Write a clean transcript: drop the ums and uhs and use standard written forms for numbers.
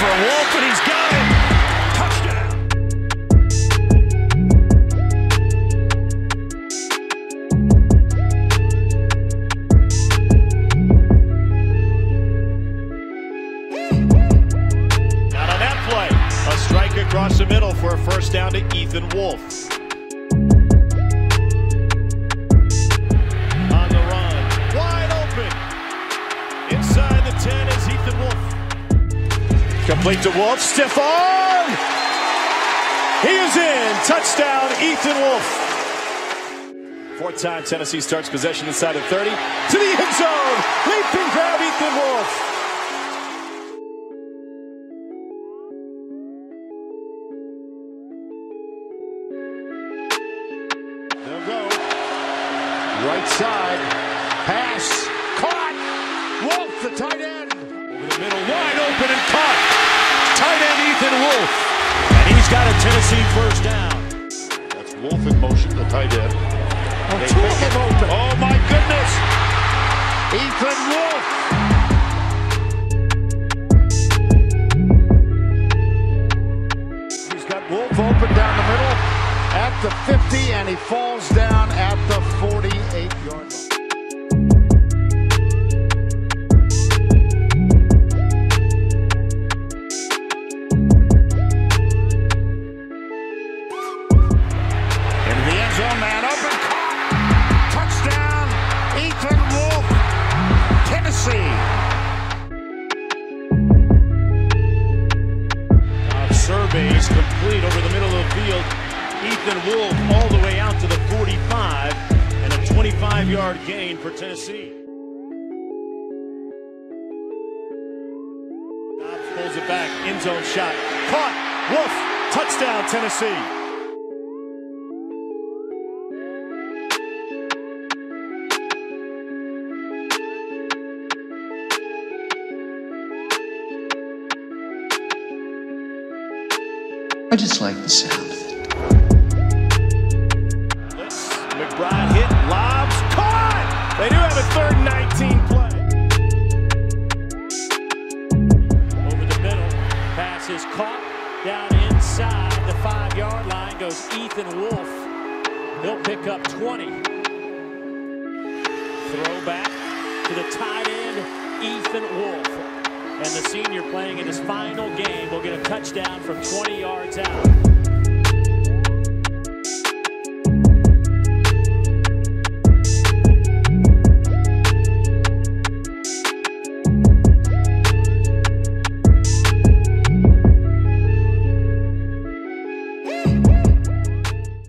for Wolf, and he's got it. Touchdown. Not on that play. A strike across the middle for a first down to Ethan Wolf. On the run, wide open. Inside the 10 is Ethan Wolf. Complete to Wolf, stiff arm. He is in. Touchdown, Ethan Wolf. Fourth time Tennessee starts possession inside the 30 to the end zone. Leaping grab, Ethan Wolf. They'll go. Right side. Pass. Caught. Wolf, the tight end. Over the middle, wide open and caught. Tight end Ethan Wolf. And he's got a Tennessee first down. That's Wolf in motion, the tight end. Oh, two of them open. Oh, my goodness. Ethan Wolf. He's got Wolf open down the middle at the 50, and he falls down at the 48-yard line. Man open, caught, touchdown, Ethan Wolf, Tennessee. Surveys complete over the middle of the field. Ethan Wolf all the way out to the 45, and a 25-yard gain for Tennessee. Dobbs pulls it back, end zone shot, caught, Wolf, touchdown, Tennessee. I just like the sound of it. McBride hit, lobs, caught! They do have a 3rd and 19 play. Over the middle, pass is caught. Down inside the 5-yard line goes Ethan Wolf. He'll pick up 20. Throw back to the tight end, Ethan Wolf. And the senior playing in his final game will get a touchdown from 20 yards out.